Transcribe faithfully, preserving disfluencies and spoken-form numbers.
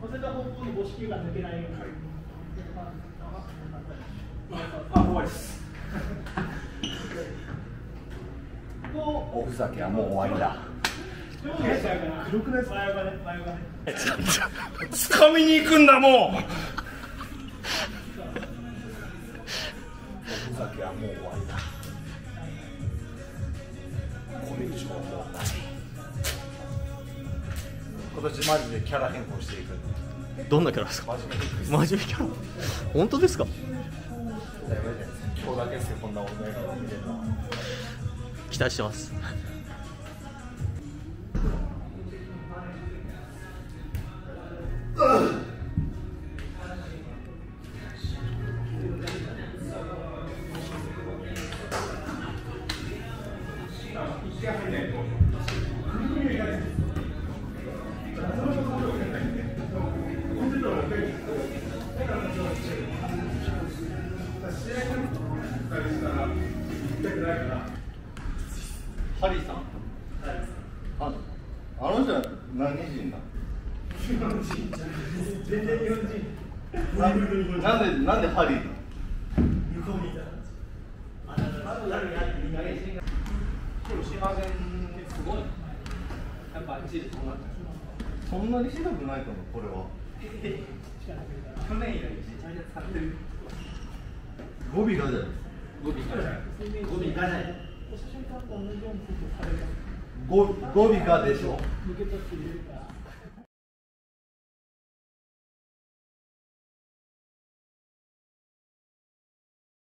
せた方向に母子球が抜けないように。 あ、怖いです。 おふざけはもう終わりだ。 黒くないですか？前がね、前がね。 掴みに行くんだもう。 おふざけはもう終わりだ。これ以上はもうない。今年マジでキャラ変更していく。 どんなキャラですか？ 真面目に。 真面目キャラ。本当ですか？ 今日だけですよ、こんな俺の映画を見てるのは。 期待してます。 ハリーさん、ああの人は何人だ？ 日本人。全然日本人。 なんでなんでハリーだ？ 向こうにいた。あ、なんか誰がやってみんな練習が。今日芝線すごい。やっぱあっちでそうなった。 そんなにひどくないと思う、これは。 去年よりめちゃめちゃ使ってる。 語尾がじゃないですか。 語尾がじゃない。語尾がじゃない。 語語尾がでしょ。 抜けたっていうか。